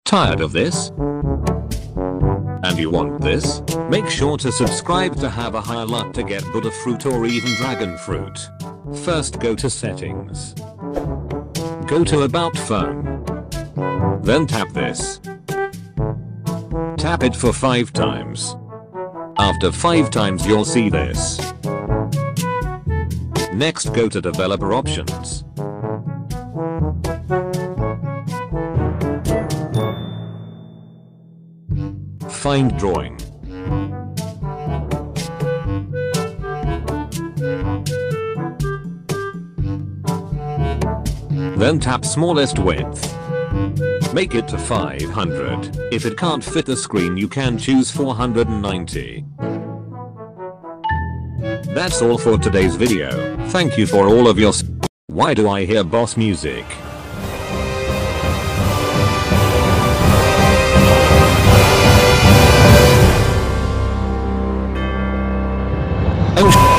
Tired of this? And you want this? Make sure to subscribe to have a higher luck to get Buddha fruit or even dragon fruit. First go to settings. Go to about phone. Then tap this. Tap it for 5 times. After 5 times you'll see this. Next go to developer options. Find drawing. Then tap smallest width. Make it to 500. If it can't fit the screen you can choose 490. That's all for today's video. Thank you for all of your Why do I hear boss music? Oh